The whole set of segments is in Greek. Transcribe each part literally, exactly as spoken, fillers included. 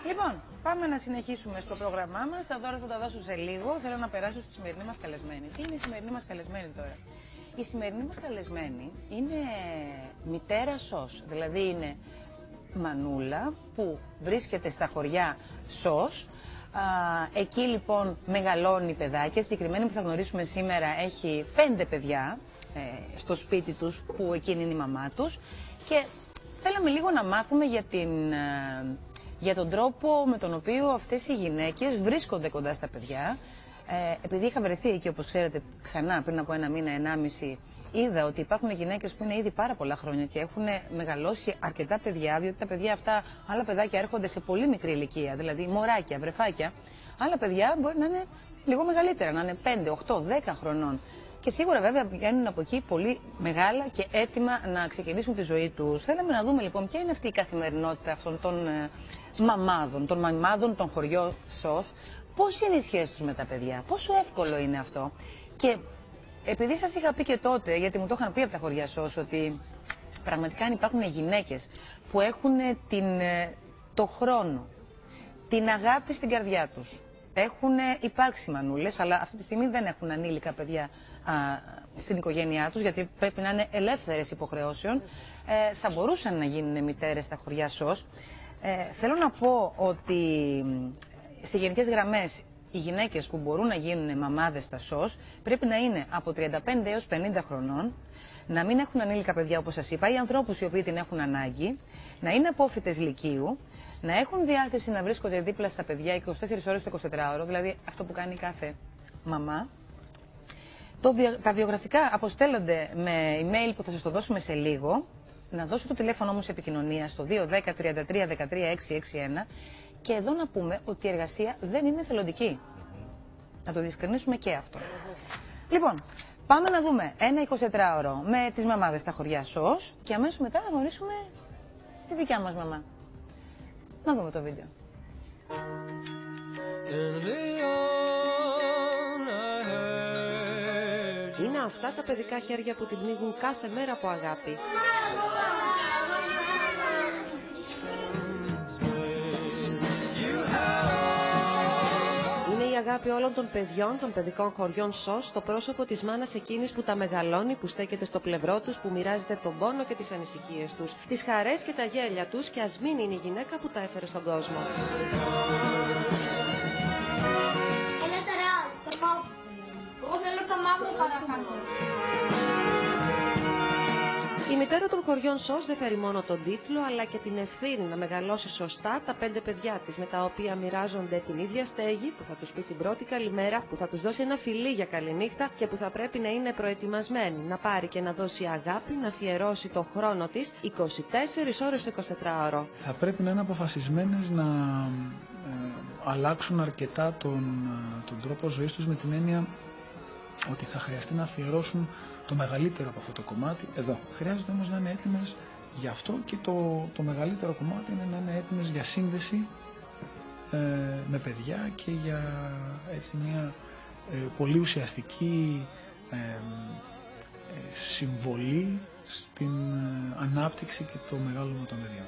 Λοιπόν, πάμε να συνεχίσουμε στο πρόγραμμά μας. Τα δώρα θα τα δώσω σε λίγο. Θέλω να περάσω στη σημερινή μας καλεσμένη. Τι είναι η σημερινή μας καλεσμένη τώρα? Η σημερινή μας καλεσμένη είναι μητέρα ΣΟΣ. Δηλαδή είναι μανούλα που βρίσκεται στα χωριά ΣΟΣ. Α, εκεί λοιπόν μεγαλώνει παιδάκια. Συγκεκριμένη που θα γνωρίσουμε σήμερα έχει πέντε παιδιά ε, στο σπίτι τους, που εκείνη είναι η μαμά τους. Και θέλαμε λίγο να μάθουμε για την... Ε, για τον τρόπο με τον οποίο αυτές οι γυναίκες βρίσκονται κοντά στα παιδιά. Ε, επειδή είχα βρεθεί εκεί, όπως ξέρετε, ξανά πριν από ένα μήνα, ενάμιση, είδα ότι υπάρχουν γυναίκες που είναι ήδη πάρα πολλά χρόνια και έχουν μεγαλώσει αρκετά παιδιά, διότι τα παιδιά αυτά, άλλα παιδάκια έρχονται σε πολύ μικρή ηλικία, δηλαδή μωράκια, βρεφάκια. Άλλα παιδιά μπορεί να είναι λίγο μεγαλύτερα, να είναι πέντε, οκτώ, δέκα χρονών. Και σίγουρα βέβαια βγαίνουν από εκεί πολύ μεγάλα και έτοιμα να ξεκινήσουν τη ζωή τους. Θέλαμε να δούμε λοιπόν ποια είναι αυτή η καθημερινότητα αυτών των ε, μαμάδων, των μαμάδων των χωριών ΣΟΣ. Πώς είναι οι σχέσεις τους με τα παιδιά, πόσο εύκολο είναι αυτό. Και επειδή σας είχα πει και τότε, γιατί μου το είχαν πει από τα χωριά ΣΟΣ, ότι πραγματικά αν υπάρχουν γυναίκες που έχουν την, το χρόνο, την αγάπη στην καρδιά τους. Έχουν υπάρξει μανούλες, αλλά αυτή τη στιγμή δεν έχουν ανήλικα παιδιά α, στην οικογένειά τους, γιατί πρέπει να είναι ελεύθερες υποχρεώσεων. Ε, θα μπορούσαν να γίνουν μητέρες στα χωριά ΣΟΣ. Ε, θέλω να πω ότι σε γενικές γραμμές οι γυναίκες που μπορούν να γίνουν μαμάδες στα ΣΟΣ πρέπει να είναι από τριάντα πέντε έως πενήντα χρονών, να μην έχουν ανήλικα παιδιά όπως σας είπα, ή ανθρώπους οι οποίοι την έχουν ανάγκη, να είναι απόφοιτες λυκείου, να έχουν διάθεση να βρίσκονται δίπλα στα παιδιά είκοσι τέσσερις ώρες το εικοσιτετράωρο, δηλαδή αυτό που κάνει κάθε μαμά. Το, τα βιογραφικά αποστέλλονται με email που θα σας το δώσουμε σε λίγο. Να δώσω το τηλέφωνο όμως επικοινωνία στο δύο δέκα τριάντα τρία δεκατρία εξακόσια εξήντα ένα. Και εδώ να πούμε ότι η εργασία δεν είναι εθελοντική. Να το διευκρινίσουμε και αυτό. Λοιπόν, πάμε να δούμε ένα εικοσιτετράωρο με τις μαμάδες στα χωριά ΣΟΣ και αμέσως μετά να γνωρίσουμε τη δικιά μας μαμά. Να δούμε το βίντεο. Είναι αυτά τα παιδικά χέρια που την πνίγουν κάθε μέρα από αγάπη. Είναι η αγάπη όλων των παιδιών των παιδικών χωριών ΣΟΣ στο πρόσωπο της μάνας εκείνης που τα μεγαλώνει, που στέκεται στο πλευρό τους, που μοιράζεται τον πόνο και τις ανησυχίες τους, τις χαρές και τα γέλια τους, και ας μην είναι η γυναίκα που τα έφερε στον κόσμο. Έλα τώρα, το μαύρο. Εγώ θέλω το μαύρο παρακαλώ. Η μητέρα των χωριών ΣΟΣ δεν φέρει μόνο τον τίτλο, αλλά και την ευθύνη να μεγαλώσει σωστά τα πέντε παιδιά της, με τα οποία μοιράζονται την ίδια στέγη, που θα τους πει την πρώτη καλημέρα, που θα τους δώσει ένα φιλί για καληνύχτα και που θα πρέπει να είναι προετοιμασμένη να πάρει και να δώσει αγάπη, να αφιερώσει το χρόνο της είκοσι τέσσερις ώρες το εικοσιτετράωρο. Θα πρέπει να είναι αποφασισμένες να ε, αλλάξουν αρκετά τον, τον τρόπο ζωής τους, με την έννοια ότι θα χρειαστεί να αφιερώσουν το μεγαλύτερο από αυτό το κομμάτι εδώ. Χρειάζεται όμως να είναι έτοιμες γι' αυτό, και το, το μεγαλύτερο κομμάτι είναι να είναι έτοιμες για σύνδεση ε, με παιδιά και για έτσι μια ε, πολύ ουσιαστική ε, ε, συμβολή στην ε, ανάπτυξη και το μεγάλωμα των παιδιών.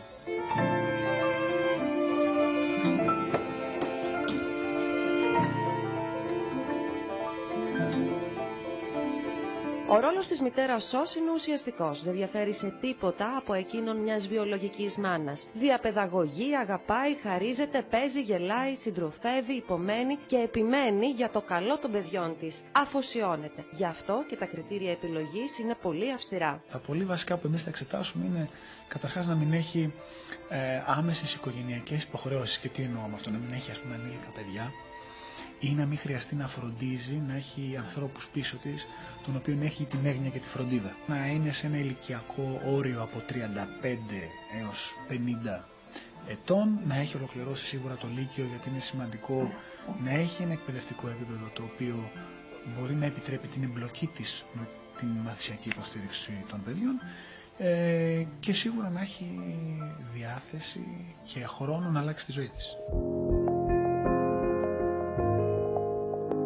Ο ρόλος της μητέρας ΣΟΣ είναι ουσιαστικός. Δεν διαφέρει σε τίποτα από εκείνον μιας βιολογικής μάνας. Διαπαιδαγωγεί, αγαπάει, χαρίζεται, παίζει, γελάει, συντροφεύει, υπομένει και επιμένει για το καλό των παιδιών της. Αφοσιώνεται. Γι' αυτό και τα κριτήρια επιλογής είναι πολύ αυστηρά. Τα πολύ βασικά που εμείς θα εξετάσουμε είναι καταρχάς να μην έχει ε, άμεσες οικογενειακές υποχρεώσεις. Και τι εννοώ με αυτό? Να μην έχει, ας πούμε, ανήλικα παιδιά, ή να μην χρειαστεί να φροντίζει, να έχει ανθρώπους πίσω της, των οποίων έχει την έγνοια και τη φροντίδα. Να είναι σε ένα ηλικιακό όριο από τριάντα πέντε έως πενήντα ετών, να έχει ολοκληρώσει σίγουρα το λύκειο, γιατί είναι σημαντικό να έχει ένα εκπαιδευτικό επίπεδο το οποίο μπορεί να επιτρέπει την εμπλοκή της με την μαθησιακή υποστήριξη των παιδιών, ε, και σίγουρα να έχει διάθεση και χρόνο να αλλάξει τη ζωή της.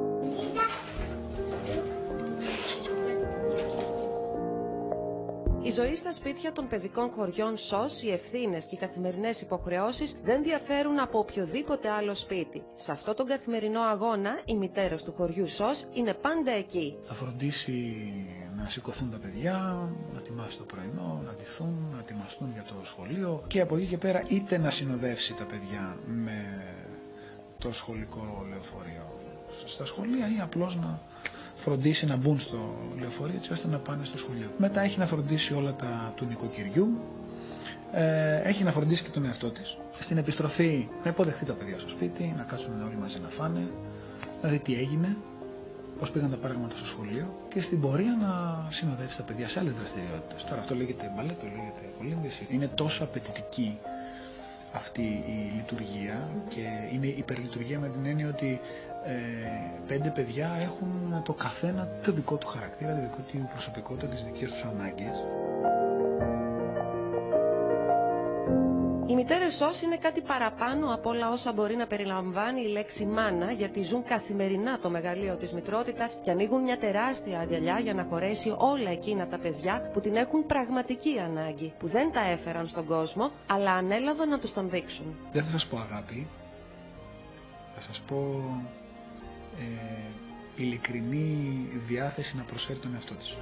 Η ζωή στα σπίτια των παιδικών χωριών ΣΟΣ, οι ευθύνες και οι καθημερινές υποχρεώσεις δεν διαφέρουν από οποιοδήποτε άλλο σπίτι. Σε αυτό τον καθημερινό αγώνα, οι μητέρες του χωριού ΣΟΣ είναι πάντα εκεί. Θα φροντίσει να σηκωθούν τα παιδιά, να ετοιμάσει το πρωινό, να ντυθούν, να ετοιμαστούν για το σχολείο και από εκεί και πέρα είτε να συνοδεύσει τα παιδιά με το σχολικό λεωφορείο στα σχολεία ή απλώς να φροντίσει να μπουν στο λεωφορείο έτσι ώστε να πάνε στο σχολείο. Μετά έχει να φροντίσει όλα τα του νοικοκυριού, ε, έχει να φροντίσει και τον εαυτό της. Στην επιστροφή να υποδεχθεί τα παιδιά στο σπίτι, να κάτσουν όλοι μαζί να φάνε, να δει τι έγινε, πώς πήγαν τα πράγματα στο σχολείο και στην πορεία να συνοδεύσει τα παιδιά σε άλλες δραστηριότητες. Τώρα αυτό λέγεται μπαλέτο, λέγεται κολύμβηση. Είναι τόσο απαιτητική αυτή η λειτουργία και είναι υπερλειτουργία με την έννοια ότι ε, πέντε παιδιά έχουν το καθένα το δικό του χαρακτήρα, το δικό του προσωπικότητα, τις δικές τους ανάγκες. Οι μητέρες ΣΟΣ είναι κάτι παραπάνω από όλα όσα μπορεί να περιλαμβάνει η λέξη μάνα, γιατί ζουν καθημερινά το μεγαλείο της μητρότητας και ανοίγουν μια τεράστια αγκαλιά για να χωρέσει όλα εκείνα τα παιδιά που την έχουν πραγματική ανάγκη, που δεν τα έφεραν στον κόσμο, αλλά ανέλαβαν να τους τον δείξουν. Δεν θα σας πω αγάπη, θα σας πω ε, ειλικρινή διάθεση να προσφέρει τον εαυτό της.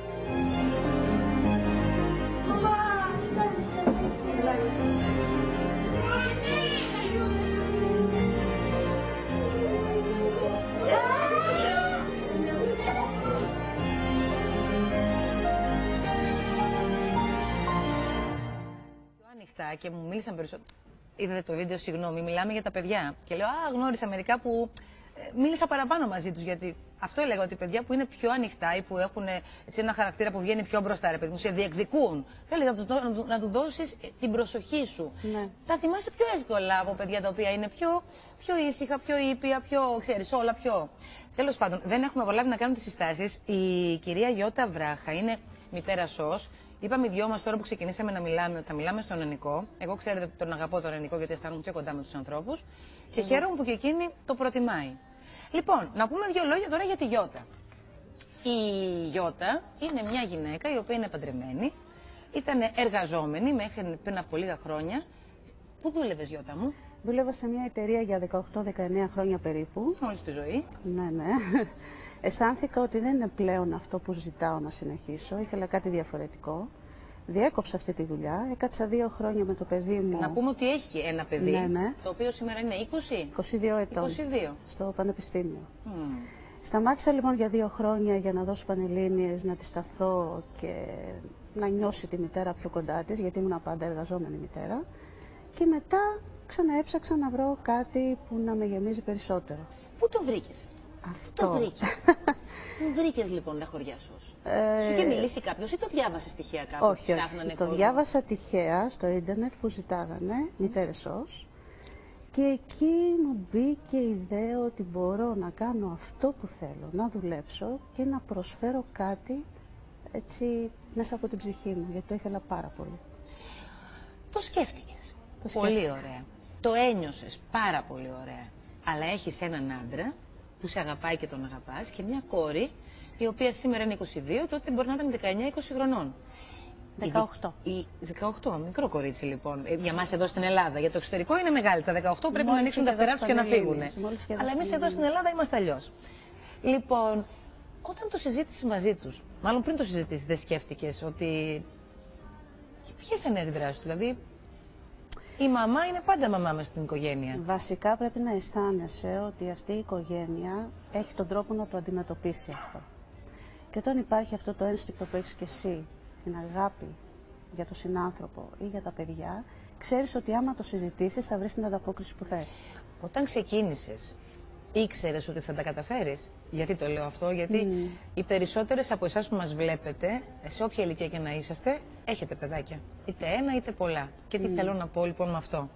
Και μου μίλησαν περισσότερο. Είδατε το βίντεο, συγγνώμη, μιλάμε για τα παιδιά. Και λέω, Α, γνώρισα μερικά που ε, μίλησα παραπάνω μαζί τους. Γιατί αυτό έλεγα, ότι παιδιά που είναι πιο ανοιχτά ή που έχουν έτσι, ένα χαρακτήρα που βγαίνει πιο μπροστά, ρε παιδί μου, σε διεκδικούν. Θέλει να του, να, να του δώσεις την προσοχή σου. Ναι. Τα θυμάσαι πιο εύκολα από παιδιά τα οποία είναι πιο, πιο ήσυχα, πιο ήπια, πιο, ξέρεις, όλα πιο. Τέλος πάντων, δεν έχουμε προλάβει να κάνουμε τις συστάσεις. Η κυρία Γιώτα Βράχα είναι μητέρα ΣΟΣ. Είπαμε οι δυο μας τώρα που ξεκινήσαμε να μιλάμε, ότι θα μιλάμε στον Ενικό. Εγώ ξέρετε ότι τον αγαπώ τον Ενικό γιατί αισθάνομαι πιο κοντά με τους ανθρώπους. Και χαίρομαι που και εκείνη το προτιμάει. Λοιπόν, να πούμε δύο λόγια τώρα για τη Γιώτα. Η Γιώτα είναι μια γυναίκα η οποία είναι παντρεμένη. Ήταν εργαζόμενη μέχρι πριν από λίγα χρόνια. Πού δούλευες, Γιώτα μου? Δούλευα σε μια εταιρεία για δεκαοκτώ δεκαεννέα χρόνια περίπου. Όλη τη ζωή. Ναι, ναι. Αισθάνθηκα ότι δεν είναι πλέον αυτό που ζητάω να συνεχίσω. Ήθελα κάτι διαφορετικό. Διέκοψα αυτή τη δουλειά. Έκατσα δύο χρόνια με το παιδί μου. Να πούμε ότι έχει ένα παιδί, ναι, ναι. το οποίο σήμερα είναι είκοσι. είκοσι δύο ετών. είκοσι δύο. Στο πανεπιστήμιο. Mm. Σταμάτησα λοιπόν για δύο χρόνια για να δώσω πανελλήνιες, να τη σταθώ και να νιώσει τη μητέρα πιο κοντά της, γιατί ήμουν πάντα εργαζόμενη μητέρα. Και μετά ξαναέψαξα να βρω κάτι που να με γεμίζει περισσότερο. Πού το βρήκες αυτό? Αυτό. Το βρήκες. Πού βρήκες λοιπόν τα χωριά ΣΟΣ? Ε... Σου είχε μιλήσει κάποιος ή το διάβασες τυχαία κάπου? Όχι, όχι. Το διάβασα τυχαία στο ίντερνετ που ζητάγανε μητέρες ΣΟΣ. Και εκεί μου μπήκε η ιδέα ότι μπορώ να κάνω αυτό που θέλω, να δουλέψω και να προσφέρω κάτι έτσι μέσα από την ψυχή μου, γιατί το ήθελα πάρα πολύ. Το σκέφτηκες. Το πολύ σκέφτηκα. ωραία. Το ένιωσες πάρα πολύ ωραία. Αλλά έχεις έναν άντρα που σε αγαπάει και τον αγαπάς και μια κόρη η οποία σήμερα είναι είκοσι δύο, τότε μπορεί να ήταν δεκαεννιά είκοσι χρονών. δεκαοκτώ. Η, η δεκαοκτώ, μικρό κορίτσι λοιπόν. Ε, για μας εδώ στην Ελλάδα. Για το εξωτερικό είναι μεγάλη. Τα δεκαοκτώ πρέπει Μόλις να ανοίξουν τα φτερά τους και να φύγουν. Αλλά εμείς εδώ στην Ελλάδα είμαστε αλλιώς. Λοιπόν, όταν το συζήτησες μαζί τους, μάλλον πριν το συζητήσεις, δεν σκέφτηκες ότι. Ποιες θα είναι οι αντιδράσεις του, δηλαδή. Η μαμά είναι πάντα μαμά μες στην οικογένεια. Βασικά πρέπει να αισθάνεσαι ότι αυτή η οικογένεια έχει τον τρόπο να το αντιμετωπίσει αυτό. Και όταν υπάρχει αυτό το ένστικτο που έχεις και εσύ, την αγάπη για τον συνάνθρωπο ή για τα παιδιά, ξέρεις ότι άμα το συζητήσεις θα βρεις την ανταπόκριση που θες. Όταν ξεκίνησες, ήξερες ότι θα τα καταφέρεις? Γιατί το λέω αυτό? Γιατί mm. οι περισσότερες από εσάς που μας βλέπετε, σε όποια ηλικία και να είσαστε, έχετε παιδάκια. Είτε ένα είτε πολλά. Και τι mm. θέλω να πω λοιπόν με αυτό?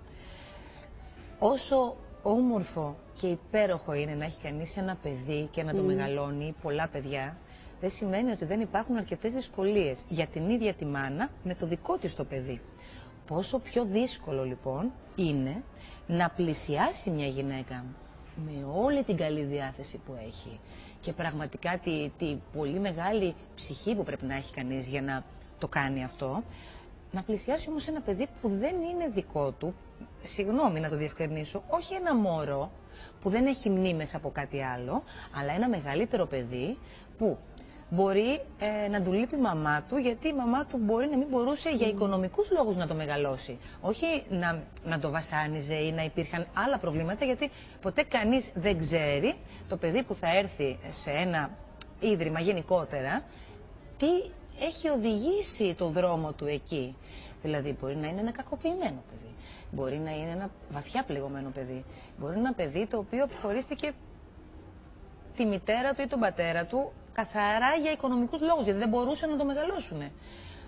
Όσο όμορφο και υπέροχο είναι να έχει κανείς ένα παιδί και να το mm. μεγαλώνει, πολλά παιδιά, δεν σημαίνει ότι δεν υπάρχουν αρκετές δυσκολίες για την ίδια τη μάνα με το δικό της το παιδί. Πόσο πιο δύσκολο λοιπόν είναι να πλησιάσει μια γυναίκα με όλη την καλή διάθεση που έχει και πραγματικά τη, τη πολύ μεγάλη ψυχή που πρέπει να έχει κανείς για να το κάνει αυτό. Να πλησιάσει όμως ένα παιδί που δεν είναι δικό του, συγγνώμη να το διευκρινίσω, όχι ένα μωρό που δεν έχει μνήμες από κάτι άλλο, αλλά ένα μεγαλύτερο παιδί που μπορεί ε, να του λείπει η μαμά του, γιατί η μαμά του μπορεί να μην μπορούσε για οικονομικούς λόγους να το μεγαλώσει. Όχι να, να το βασάνιζε ή να υπήρχαν άλλα προβλήματα, γιατί ποτέ κανείς δεν ξέρει το παιδί που θα έρθει σε ένα ίδρυμα γενικότερα, τι έχει οδηγήσει το δρόμο του εκεί. Δηλαδή μπορεί να είναι ένα κακοποιημένο παιδί, μπορεί να είναι ένα βαθιά πληγωμένο παιδί, μπορεί να είναι ένα παιδί το οποίο χωρίστηκε τη μητέρα του ή τον πατέρα του καθαρά για οικονομικούς λόγους, γιατί δεν μπορούσαν να το μεγαλώσουν. Ε,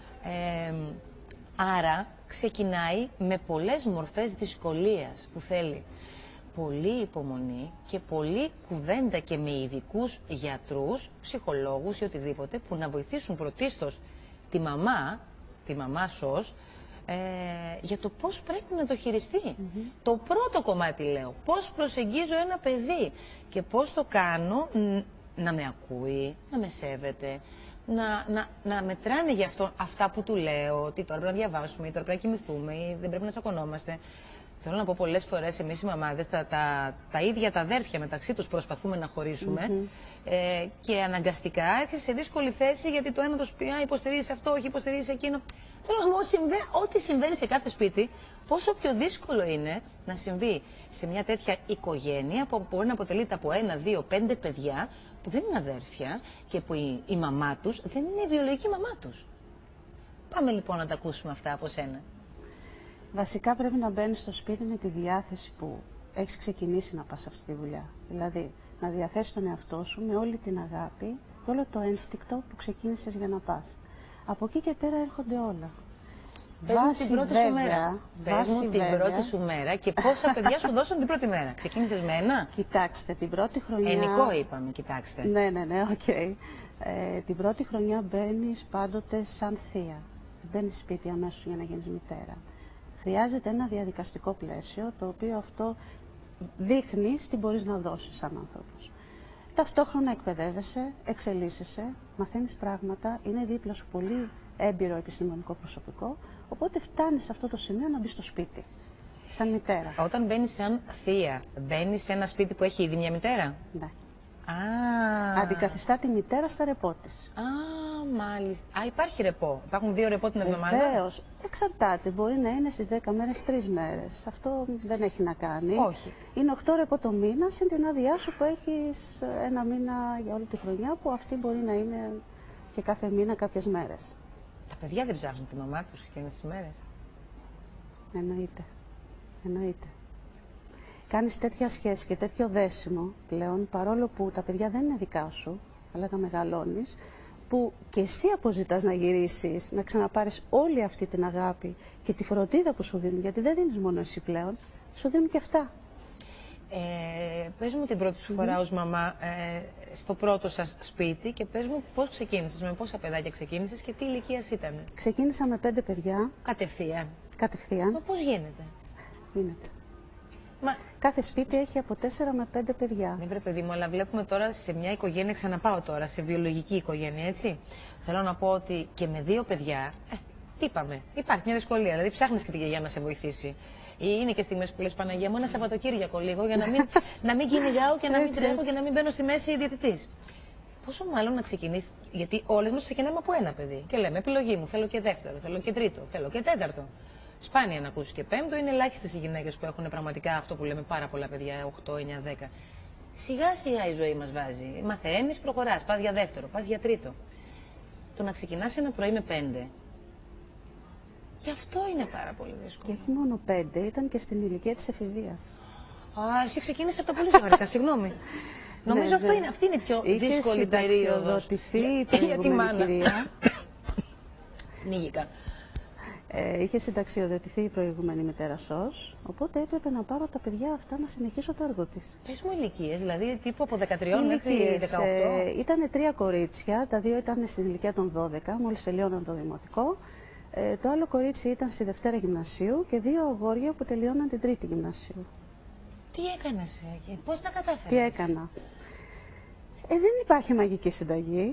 άρα ξεκινάει με πολλές μορφές δυσκολίας που θέλει πολύ υπομονή και πολλή κουβέντα και με ειδικούς γιατρούς, ψυχολόγους ή οτιδήποτε που να βοηθήσουν πρωτίστως τη μαμά, τη μαμά σως, ε, για το πώς πρέπει να το χειριστεί. Mm-hmm. Το πρώτο κομμάτι λέω, πώς προσεγγίζω ένα παιδί και πώς το κάνω να με ακούει, να με σέβεται, να, να, να μετράνε για αυτό, αυτά που του λέω, ότι τώρα πρέπει να διαβάσουμε ή τώρα πρέπει να κοιμηθούμε ή δεν πρέπει να τσακωνόμαστε. Θέλω να πω πολλές φορές εμείς οι μαμάδες, τα, τα, τα ίδια τα αδέρφια μεταξύ τους προσπαθούμε να χωρίσουμε mm-hmm. ε, και αναγκαστικά έρχεσαι σε δύσκολη θέση γιατί το ένα το σου πει «Α, υποστηρίζεις αυτό, όχι υποστηρίζεις εκείνο». Θέλω να πω ό,τι συμβαίνει σε κάθε σπίτι, πόσο πιο δύσκολο είναι να συμβεί σε μια τέτοια οικογένεια που μπορεί να αποτελείται από ένα, δύο, πέντε παιδιά που δεν είναι αδέρφια και που η, η μαμά τους δεν είναι η βιολογική μαμά τους. Πάμε λοιπόν να τα ακούσουμε αυτά από σένα. Βασικά πρέπει να μπαίνεις στο σπίτι με τη διάθεση που έχεις ξεκινήσει να πας σε αυτή τη δουλειά. Δηλαδή να διαθέσεις τον εαυτό σου με όλη την αγάπη και όλο το ένστικτο που ξεκίνησες για να πας. Από εκεί και πέρα έρχονται όλα. Πες μου την πρώτη σου μέρα. Πες μου την πρώτη σου μέρα και πόσα παιδιά σου δώσαν την πρώτη μέρα. Ξεκίνησες με ένα. Κοιτάξτε, την πρώτη χρονιά... Ενικό είπαμε, κοιτάξτε. Ναι, ναι, ναι, οκ. Okay. Ε, την πρώτη χρονιά μπαίνεις πάντοτε σαν θεία. Δεν μπαίνεις σπίτι αμέσως για να γίνεις μητέρα. Χρειάζεται ένα διαδικαστικό πλαίσιο, το οποίο αυτό δείχνει τι μπορείς να δώσεις σαν άνθρωπος. Ταυτόχρονα εκπαιδεύεσαι, εξελίσσεσαι, μαθαίνεις πράγματα, είναι δίπλα σου πολύ έμπειρο επιστημονικό προσωπικό, οπότε φτάνεις σε αυτό το σημείο να μπεις στο σπίτι, σαν μητέρα. Όταν μπαίνεις σαν θεία, μπαίνεις σε ένα σπίτι που έχει ήδη μια μητέρα. Ναι. Α. Αντικαθιστά τη μητέρα στα ρεπό της. Α, μάλιστα. Α, υπάρχει ρεπό. Υπάρχουν δύο ρεπό την εβδομάδα. Βεβαίως. Εξαρτάται. Μπορεί να είναι στις δέκα μέρες τρεις μέρες. Αυτό δεν έχει να κάνει. Όχι. Είναι οκτώ ρεπό το μήνα, συν την άδειά σου που έχεις ένα μήνα για όλη τη χρονιά, που αυτή μπορεί να είναι και κάθε μήνα κάποιες μέρες. Τα παιδιά δεν ψάχνουν τη μαμά τους εκείνες τις μέρες. Εννοείται. Εννοείται. Κάνεις τέτοια σχέση και τέτοιο δέσιμο πλέον, παρόλο που τα παιδιά δεν είναι δικά σου, αλλά τα μεγαλώνεις, που και εσύ αποζητάς να γυρίσεις, να ξαναπάρεις όλη αυτή την αγάπη και τη φροντίδα που σου δίνουν, γιατί δεν δίνεις μόνο εσύ πλέον, σου δίνουν και αυτά. Ε, πες μου την πρώτη σου φορά ως μαμά ε, στο πρώτο σας σπίτι και πες μου πώς ξεκίνησες, με πόσα παιδάκια ξεκίνησες και τι ηλικίας ήταν. Ξεκίνησα με πέντε παιδιά. Κατευθείαν. Κατευθείαν. Μα πώς γίνεται. Γίνεται. Μα... Κάθε σπίτι έχει από τέσσερα με πέντε παιδιά. Ναι, βρε παιδί μου, αλλά βλέπουμε τώρα σε μια οικογένεια, ξαναπάω τώρα, σε βιολογική οικογένεια, έτσι. Θέλω να πω ότι και με δύο παιδιά, ε, είπαμε, υπάρχει μια δυσκολία. Δηλαδή ψάχνεις και τη γιαγιά να σε βοηθήσει. Ή είναι και στιγμές που λες Παναγία μου, ένα Σαββατοκύριακο λίγο, για να μην, να μην κυνηγάω και να μην τρέχω και να μην μπαίνω στη μέση διαιτητής. Πόσο μάλλον να ξεκινήσει, γιατί όλες μας ξεκινάμε από ένα παιδί. Και λέμε επιλογή μου, θέλω και δεύτερο, θέλω και τρίτο, θέλω και τέταρτο. Σπάνια να ακούσει και πέμπτο, είναι ελάχιστες οι γυναίκες που έχουν πραγματικά αυτό που λέμε πάρα πολλά παιδιά, οκτώ, εννιά, δέκα. Σιγά σιγά η ζωή μας βάζει. Μαθαίνεις, προχωράς, πας για δεύτερο, πας για τρίτο. Το να ξεκινάς ένα πρωί με πέντε, γι' αυτό είναι πάρα πολύ δύσκολο. Και όχι μόνο πέντε, ήταν και στην ηλικία της εφηβείας. Α, εσύ ξεκίνησες από τα πολύ γρήγορα, συγγνώμη. Νομίζω ναι, αυτό ναι. είναι, αυτή είναι η πιο Είχε δύσκολη περίοδος. Είχε η προηγούμενη κυρία. Νίγηκα. Ε, είχε συνταξιοδοτηθεί η προηγούμενη μητέρα ΣΟΣ, οπότε έπρεπε να πάρω τα παιδιά αυτά να συνεχίσω το έργο της. Πες μου ηλικίες, δηλαδή τύπου από δεκατρία μέχρι δεκαοκτώ. Ε, ήταν τρία κορίτσια, τα δύο ήταν στην ηλικία των δώδεκα, μόλις τελείωναν το δημοτικό. Ε, το άλλο κορίτσι ήταν στη Δευτέρα Γυμνασίου και δύο αγόρια που τελειώναν την Τρίτη Γυμνασίου. Τι έκανες, πώς τα κατάφερες? Τι έκανα. Ε, δεν υπάρχει μαγική συνταγή.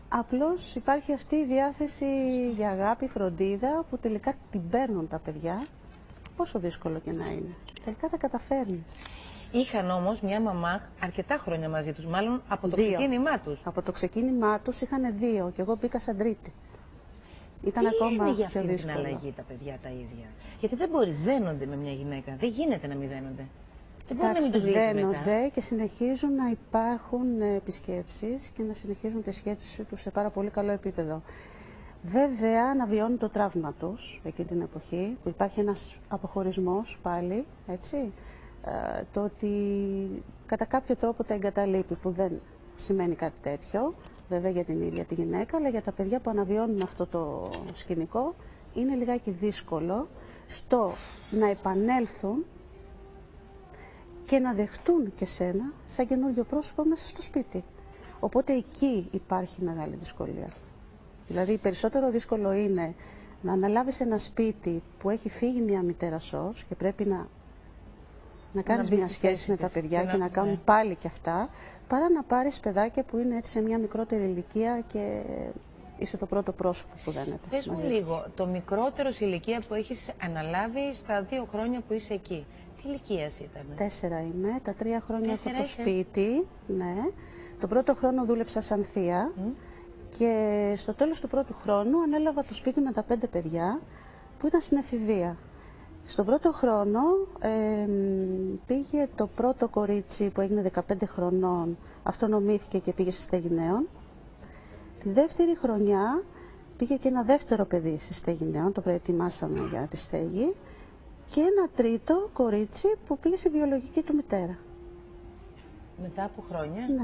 Απλώς υπάρχει αυτή η διάθεση για αγάπη, φροντίδα που τελικά την παίρνουν τα παιδιά, όσο δύσκολο και να είναι. Τελικά τα καταφέρνεις. Είχαν όμως μια μαμά αρκετά χρόνια μαζί τους, μάλλον από το Δύο. ξεκίνημά τους. Από το ξεκίνημά τους είχαν δύο και εγώ μπήκα σαν τρίτη. Ήταν Τι ακόμα είναι για πιο αυτή την δύσκολο. αλλαγή τα παιδιά τα ίδια? Γιατί δεν μπορεί, δένονται με μια γυναίκα. Δεν γίνεται να μην δένονται. Δεν μπορεί να μην τους Κοιτάξτε, λείπει μετά. δένονται και συνεχίζουν να υπάρχουν ε, επισκέψεις και να συνεχίζουν τη σχέση τους σε πάρα πολύ καλό επίπεδο. Βέβαια, αναβιώνουν το τραύμα τους εκείνη την εποχή, που υπάρχει ένας αποχωρισμός πάλι, έτσι, ε, το ότι κατά κάποιο τρόπο τα εγκαταλείπει, που δεν σημαίνει κάτι τέτοιο, βέβαια για την ίδια τη γυναίκα, αλλά για τα παιδιά που αναβιώνουν αυτό το σκηνικό, είναι λιγάκι δύσκολο στο να επανέλθουν και να δεχτούν και σένα σαν καινούριο πρόσωπο μέσα στο σπίτι. Οπότε εκεί υπάρχει μεγάλη δυσκολία. Δηλαδή περισσότερο δύσκολο είναι να αναλάβεις ένα σπίτι που έχει φύγει μια μητέρα σως και πρέπει να, να κάνεις μπεις μια στη σχέση θέση με τα της παιδιά και και να- να κάνουν ναι. πάλι και αυτά, παρά να πάρεις παιδάκια που είναι έτσι σε μια μικρότερη ηλικία και είσαι το πρώτο πρόσωπο που δένεται. Πες μου μαζί τους. λίγο, το μικρότερο σε ηλικία που έχεις αναλάβει στα δύο χρόνια που είσαι εκεί. Τι ηλικία ήταν? Τέσσερα είμαι, τα τρία χρόνια έχω Τέσσερα το είσαι. σπίτι, ναι. Το πρώτο χρόνο δούλεψα σαν θεία και στο τέλος του πρώτου χρόνου ανέλαβα το σπίτι με τα πέντε παιδιά που ήταν στην εφηβεία. Στον πρώτο χρόνο ε, πήγε το πρώτο κορίτσι που έγινε δεκαπέντε χρονών, αυτονομήθηκε και πήγε στη στέγη νέων. Τη δεύτερη χρονιά πήγε και ένα δεύτερο παιδί στη στέγη νέων, το προετοιμάσαμε για τη στέγη. Και ένα τρίτο κορίτσι που πήγε στη βιολογική του μητέρα. Μετά από χρόνια. Ναι.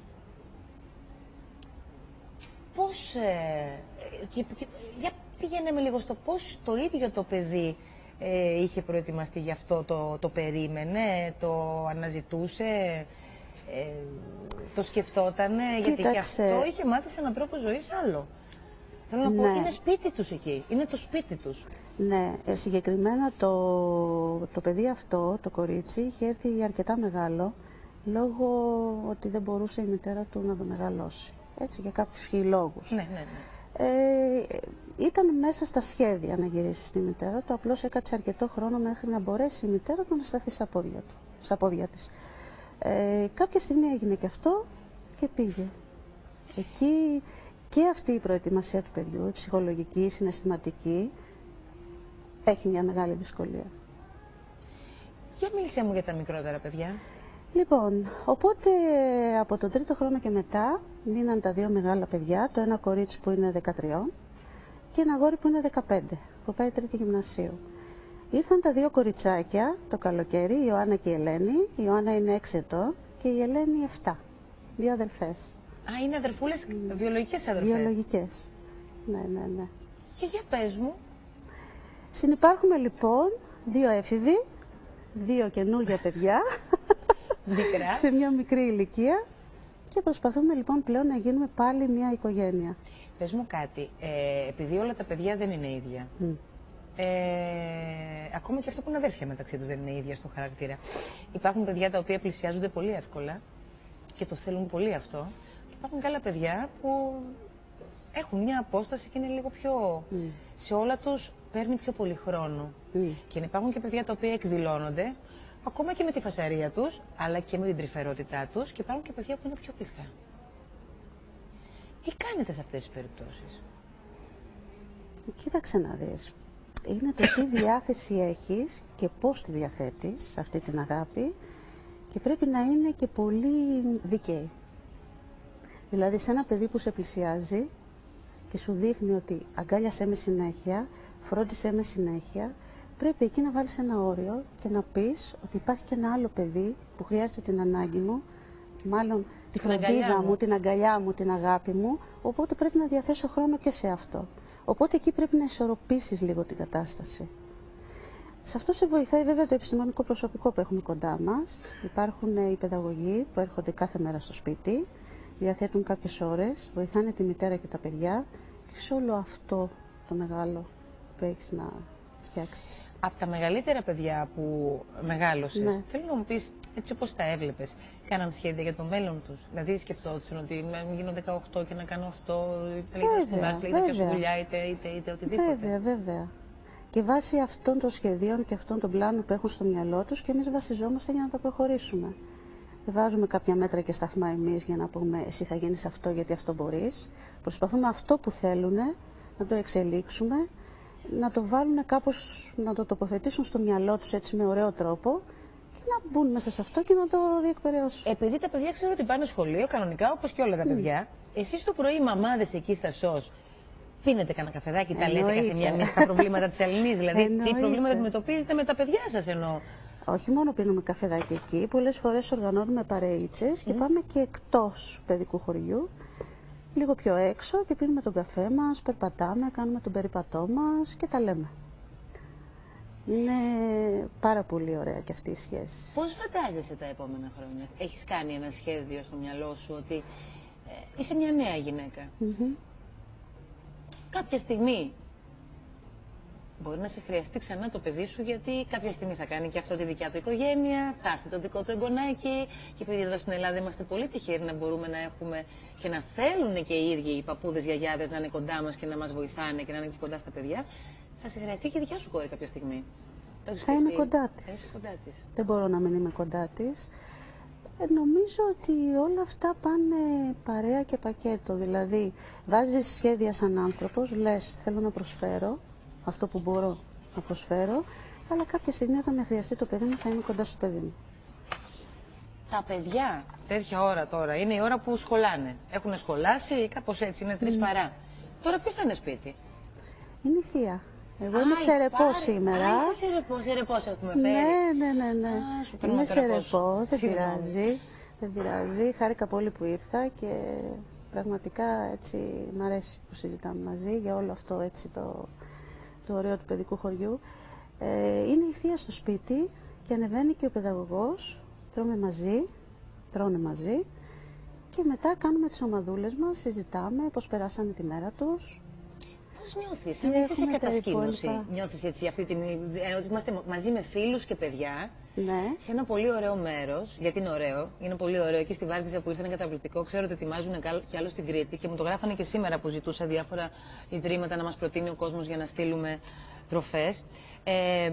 Πώς, ε, και, και, για πήγαινε με λίγο στο πώς το ίδιο το παιδί ε, είχε προετοιμαστεί γι' αυτό, το, το περίμενε, το αναζητούσε, ε, το σκεφτότανε, γιατί και Κοίταξε. αυτό είχε μάθει σε έναν τρόπο ζωής άλλο. Θέλω να πω, Ναι. είναι σπίτι τους εκεί, είναι το σπίτι τους. Ναι, ε, συγκεκριμένα το, το παιδί αυτό, το κορίτσι, είχε έρθει αρκετά μεγάλο λόγω ότι δεν μπορούσε η μητέρα του να το μεγαλώσει. Έτσι, για κάποιους λόγους. Ναι, ναι, ναι. Ε, ήταν μέσα στα σχέδια να γυρίσει στη μητέρα του, απλώς έκατσε αρκετό χρόνο μέχρι να μπορέσει η μητέρα του να σταθεί στα πόδια, του, στα πόδια της. Ε, κάποια στιγμή έγινε και αυτό και πήγε. Εκεί και αυτή η προετοιμασία του παιδιού, η ψυχολογική, η συναισθηματική, έχει μια μεγάλη δυσκολία. Για μίλησέ μου για τα μικρότερα παιδιά. Λοιπόν, οπότε από τον τρίτο χρόνο και μετά μείναν τα δύο μεγάλα παιδιά, το ένα κορίτσι που είναι δεκατρία και ένα αγόρι που είναι δεκαπέντε, που πάει τρίτη γυμνασίου. Ήρθαν τα δύο κοριτσάκια το καλοκαίρι, η Ιωάννα και η Ελένη. Η Ιωάννα είναι έξι ετών και η Ελένη επτά. Δύο αδελφές. Α, είναι αδερφούλες, βιολογικές αδερφές. Βιολογικές. Ναι, ναι, ναι. Και για πες μου, Συνυπάρχουμε λοιπόν δύο έφηβοι, δύο καινούργια παιδιά μικρά. σε μια μικρή ηλικία και προσπαθούμε λοιπόν πλέον να γίνουμε πάλι μια οικογένεια. Πες μου κάτι, ε, επειδή όλα τα παιδιά δεν είναι ίδια, Mm. ε, ακόμα και αυτό που είναι αδέρφια μεταξύ τους δεν είναι ίδια στο χαρακτήρα. Υπάρχουν παιδιά τα οποία πλησιάζονται πολύ εύκολα και το θέλουν πολύ αυτό. Και υπάρχουν και άλλα παιδιά που έχουν μια απόσταση και είναι λίγο πιο... Mm. Σε όλα τους παίρνει πιο πολύ χρόνο. Mm. Και υπάρχουν και παιδιά τα οποία εκδηλώνονται, ακόμα και με τη φασαρία τους, αλλά και με την τρυφερότητά τους, και υπάρχουν και παιδιά που είναι πιο κλειστά. Τι κάνετε σε αυτές τις περιπτώσεις? Κοίταξε να δεις. Είναι το τι διάθεση έχεις και πώς τη διαθέτεις αυτή την αγάπη και πρέπει να είναι και πολύ δίκαιη. Δηλαδή σε ένα παιδί που σε πλησιάζει και σου δείχνει ότι αγκάλιασέ με συνέχεια, φρόντισέ με συνέχεια, πρέπει εκεί να βάλεις ένα όριο και να πεις ότι υπάρχει και ένα άλλο παιδί που χρειάζεται την ανάγκη μου, μάλλον τη Την αγκαλιά φροντίδα μου. μου, την αγκαλιά μου, την αγάπη μου, οπότε πρέπει να διαθέσω χρόνο και σε αυτό. Οπότε εκεί πρέπει να ισορροπήσεις λίγο την κατάσταση. Σε αυτό σε βοηθάει βέβαια το επιστημονικό προσωπικό που έχουμε κοντά μας. Υπάρχουν ε, οι παιδαγωγοί που έρχονται κάθε μέρα στο σπίτι, διαθέτουν κάποιες ώρες, βοηθάνε τη μητέρα και τα παιδιά και σε όλο αυτό το μεγάλο που έχεις να φτιάξεις. Από τα μεγαλύτερα παιδιά που μεγάλωσες, Ναι. θέλω να μου πεις, έτσι όπως τα έβλεπες, κάναν σχέδια για το μέλλον τους. Δηλαδή σκεφτόντουσαν ότι να γίνω δεκαοκτώ και να κάνω αυτό, είτε Βέβαια, είτε είτε βέβαια. δουλειά, είτε, είτε, είτε οτιδήποτε. Βέβαια, βέβαια. Και βάσει αυτών των σχεδίων και αυτών των πλάνων που έχουν στο μυαλό τους και εμείς βασιζόμαστε για να τα προχωρήσουμε. Δεν βάζουμε κάποια μέτρα και σταθμά εμείς για να πούμε εσύ θα γίνεις αυτό γιατί αυτό μπορείς. Προσπαθούμε αυτό που θέλουν να το εξελίξουμε, να το βάλουν κάπως, να το τοποθετήσουν στο μυαλό τους έτσι με ωραίο τρόπο και να μπουν μέσα σε αυτό και να το διεκπαιρεώσουν. Επειδή τα παιδιά ξέρω ότι πάνε σχολείο κανονικά όπως και όλα τα παιδιά, εσείς το πρωί οι μαμάδες εκεί στα ΣΟΣ πίνετε κανένα καφεδάκι, τα λέτε κάθε Εννοείται. μια νύχτα τα προβλήματα της Ελληνής, δηλαδή τι Εννοείται. προβλήματα αντιμετωπίζετε με τα παιδιά σας εννοώ. Όχι μόνο πίνουμε καφεδάκι εκεί, πολλές φορές οργανώνουμε παρεΐτσες και πάμε και εκτός παιδικού χωριού, λίγο πιο έξω και πίνουμε τον καφέ μας, περπατάμε, κάνουμε τον περίπατό μας και τα λέμε. Είναι πάρα πολύ ωραία και αυτή η σχέση. Πώς φαντάζεσαι τα επόμενα χρόνια, έχεις κάνει ένα σχέδιο στο μυαλό σου ότι ε, είσαι μια νέα γυναίκα. Μμμ. Κάποια στιγμή μπορεί να σε χρειαστεί ξανά το παιδί σου, γιατί κάποια στιγμή θα κάνει και αυτό τη δικιά του οικογένεια, θα έρθει το δικό του εγγονάκι. Και επειδή εδώ στην Ελλάδα είμαστε πολύ τυχεροί να μπορούμε να έχουμε και να θέλουν και οι ίδιοι οι παππούδες, γιαγιάδες να είναι κοντά μας και να μας βοηθάνε και να είναι και κοντά στα παιδιά, θα σε χρειαστεί και η δικιά σου κόρη κάποια στιγμή. Το έχεις Θα είμαι σκεφτεί? κοντά Θα είσαι της. κοντά της. Δεν μπορώ να μην είμαι κοντά της. Ε, νομίζω ότι όλα αυτά πάνε παρέα και πακέτο. Δηλαδή, βάζεις σχέδια σαν άνθρωπος, λες θέλω να προσφέρω αυτό που μπορώ να προσφέρω, αλλά κάποια στιγμή όταν με χρειαστεί το παιδί μου θα είμαι κοντά στο παιδί μου. Τα παιδιά τέτοια ώρα τώρα είναι η ώρα που σχολάνε. Έχουν σχολάσει, κάπως έτσι, είναι τρεις παρά. Τώρα ποιος θα είναι σπίτι? Είναι η θεία. Εγώ είμαι Α, σε ρεπό πάρε. σήμερα. Α, είσαι σε ρεπό, σε ρεπό έχουμε φέρει. Ναι, ναι, ναι, ναι. Α, σου παίρνω Είμαι το σε ρεπό ρεπό, σου. δεν Συγγνώμη. πειράζει. Δεν πειράζει. Χάρηκα πολύ που ήρθα και πραγματικά έτσι μ' αρέσει που συζητάμε μαζί για όλο αυτό έτσι το, το ωραίο του παιδικού χωριού. Ε, είναι η θεία στο σπίτι και ανεβαίνει και ο παιδαγωγός. Τρώμε μαζί, τρώνε μαζί και μετά κάνουμε τις ομαδούλες μας, συζητάμε πώς περάσανε τη μέρα τους. Πώς νιώθεις, Και αν είσαι σε έχουμε τα κατασκήνωση, υπόλοιπα. νιώθεις έτσι αυτή την... ε, ότι είμαστε μαζί με φίλους και παιδιά, Ναι. σε ένα πολύ ωραίο μέρος, γιατί είναι ωραίο, είναι πολύ ωραίο, εκεί στη Βάρκηζα που ήρθαν καταπληκτικό, ξέρω ότι ετοιμάζουν κι άλλο στην Κρήτη και μου το γράφανε και σήμερα που ζητούσα διάφορα ιδρύματα να μας προτείνει ο κόσμος για να στείλουμε τροφές. Ε,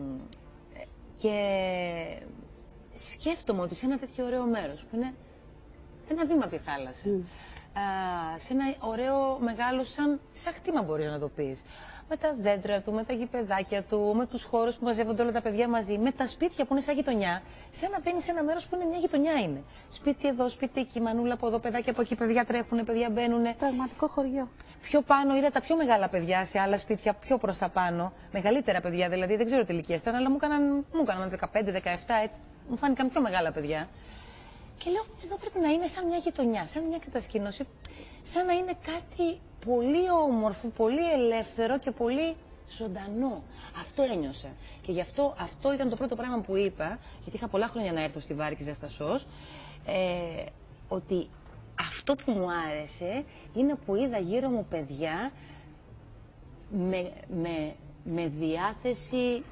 και σκέφτομαι ότι σε ένα τέτοιο ωραίο μέρος, που είναι ένα βήμα από τη θάλασσα, α, σε ένα ωραίο μεγάλο σαν, σαν χτήμα μπορείς να το πεις, με τα δέντρα του, με τα γηπεδάκια του, με τους χώρους που μαζεύονται όλα τα παιδιά μαζί, με τα σπίτια που είναι σαν γειτονιά, σαν να μπαίνεις σε ένα μέρος που είναι μια γειτονιά είναι. Σπίτι εδώ, σπίτι εκεί, μανούλα από εδώ, παιδάκια από εκεί, παιδιά τρέχουν, παιδιά μπαίνουν. Πραγματικό χωριό. Πιο πάνω είδα τα πιο μεγάλα παιδιά σε άλλα σπίτια, πιο προς τα πάνω. Μεγαλύτερα παιδιά δηλαδή, δεν ξέρω τι ηλικία ήταν, αλλά μου έκαναν, μου έκαναν δεκαπέντε δεκαεπτά έτσι. Μου φάνηκαν πιο μεγάλα παιδιά. Και λέω, εδώ πρέπει να είναι σαν μια γειτονιά, σαν μια κατασκήνωση, σαν να είναι κάτι πολύ όμορφο, πολύ ελεύθερο και πολύ ζωντανό. Αυτό ένιωσα. Και γι' αυτό αυτό ήταν το πρώτο πράγμα που είπα, γιατί είχα πολλά χρόνια να έρθω στη Βάρκηζα στα ΣΟΣ, ε, ότι αυτό που μου άρεσε είναι που είδα γύρω μου παιδιά με, με, με διάθεση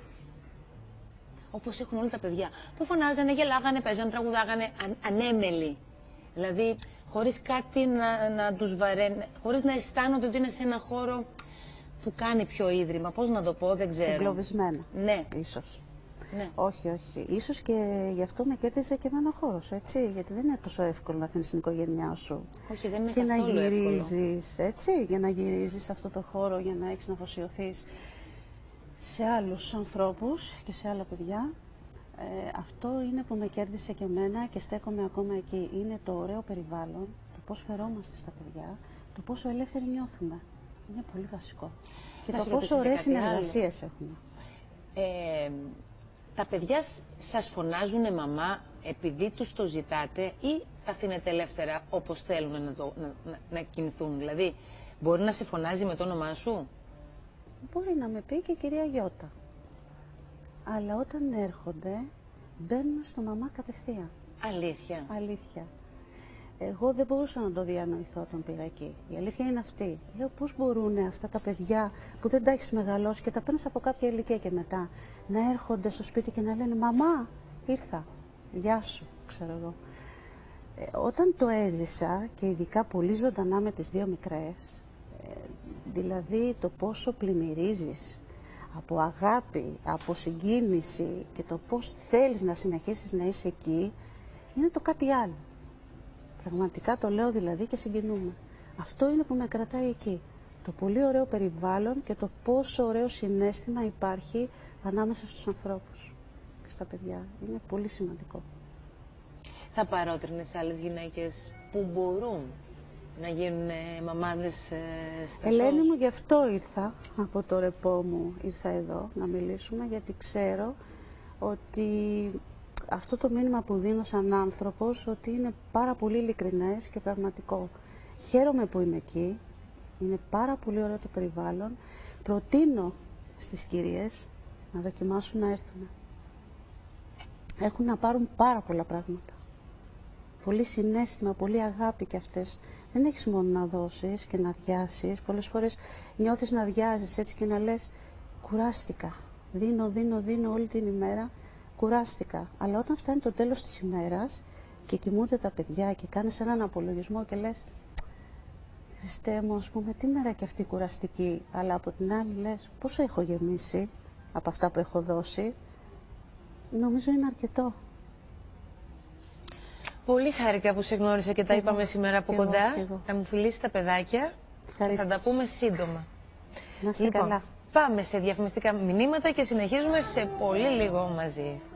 όπως έχουν όλα τα παιδιά, που φωνάζανε, γελάγανε, παίζανε, τραγουδάγανε, αν, ανέμελοι. Δηλαδή, χωρίς κάτι να, να τους βαραίνει, χωρίς να αισθάνονται ότι είναι σε ένα χώρο που κάνει πιο ίδρυμα. Πώς να το πω, δεν ξέρω. Εγκλωβισμένα. Ναι. Ίσως. Ναι. Όχι, όχι. Ίσως και γι' αυτό με κέρδισε και εμένα ο χώρος, έτσι. Γιατί δεν είναι τόσο εύκολο να αφήνεις την οικογένειά σου. Όχι, δεν είναι και να καθόλου εύκολο. γυρίζεις, έτσι. Για να γυρίζεις σε αυτό το χώρο, για να έχεις να αφοσιωθείς σε άλλους ανθρώπους και σε άλλα παιδιά. Ε, αυτό είναι που με κέρδισε και εμένα και στέκομαι ακόμα εκεί. Είναι το ωραίο περιβάλλον, το πώς φερόμαστε στα παιδιά, το πόσο ελεύθεροι νιώθουμε. Είναι πολύ βασικό. Και Να το σε πόσο ρωτήσω και ωραίες κάτι άλλο. συνεργασίες έχουμε. Ε, τα παιδιά σ- σας φωνάζουνε μαμά επειδή τους το ζητάτε ή τα αφήνετε ελεύθερα όπως θέλουν να, το, να, να, να κινηθούν. Δηλαδή, μπορεί να σε φωνάζει με το όνομά σου. Μπορεί να με πει και η κυρία Γιώτα. Αλλά όταν έρχονται, μπαίνουν στο μαμά κατευθείαν. Αλήθεια. Αλήθεια. Εγώ δεν μπορούσα να το διανοηθώ τον πυρακή. Η αλήθεια είναι αυτή. Λέω πώς μπορούν αυτά τα παιδιά που δεν τα έχεις μεγαλώσει και τα παίρνεις από κάποια ηλικία και μετά να έρχονται στο σπίτι και να λένε «Μαμά, ήρθα, γεια σου», ξέρω εγώ. Ε, όταν το έζησα και ειδικά πολύ ζωντανά με τις δύο μικρές, ε, δηλαδή το πόσο πλημμυρίζεις από αγάπη, από συγκίνηση και το πώς θέλεις να συνεχίσεις να είσαι εκεί, είναι το κάτι άλλο. Πραγματικά το λέω δηλαδή και συγκινούμε. Αυτό είναι που με κρατάει εκεί. Το πολύ ωραίο περιβάλλον και το πόσο ωραίο συναίσθημα υπάρχει ανάμεσα στους ανθρώπους και στα παιδιά. Είναι πολύ σημαντικό. Θα παρότρινες άλλες γυναίκες που μπορούν να γίνουν μαμάδες στα Ελένη σως? μου, γι' αυτό ήρθα από το ρεπό μου, ήρθα εδώ να μιλήσουμε, γιατί ξέρω ότι αυτό το μήνυμα που δίνω σαν άνθρωπος, ότι είναι πάρα πολύ ειλικρινές και πραγματικό. Χαίρομαι που είμαι εκεί, είναι πάρα πολύ ωραίο το περιβάλλον. Προτείνω στις κυρίες να δοκιμάσουν να έρθουν. Έχουν να πάρουν πάρα πολλά πράγματα. Πολύ συναίσθημα, πολύ αγάπη κι αυτές. Δεν έχεις μόνο να δώσεις και να αδειάσεις. Πολλές φορές νιώθεις να αδειάζεις έτσι και να λες κουράστηκα. Δίνω, δίνω, δίνω όλη την ημέρα. Κουράστηκα. Αλλά όταν φτάνει το τέλος της ημέρας και κοιμούνται τα παιδιά και κάνεις έναν απολογισμό και λες Χριστέ μου, ας πούμε, τι μέρα κι αυτή κουραστική. Αλλά από την άλλη λες πόσο έχω γεμίσει από αυτά που έχω δώσει. Νομίζω είναι αρκετό. Πολύ χάρηκα που σε γνώρισα και τα εγώ, είπαμε σήμερα από εγώ, κοντά. εγώ. Θα μου φιλήσεις τα παιδάκια. Θα τα πούμε σύντομα. Να είστε Λοιπόν, καλά. πάμε σε διαφημιστικά μηνύματα και συνεχίζουμε σε πολύ λίγο μαζί.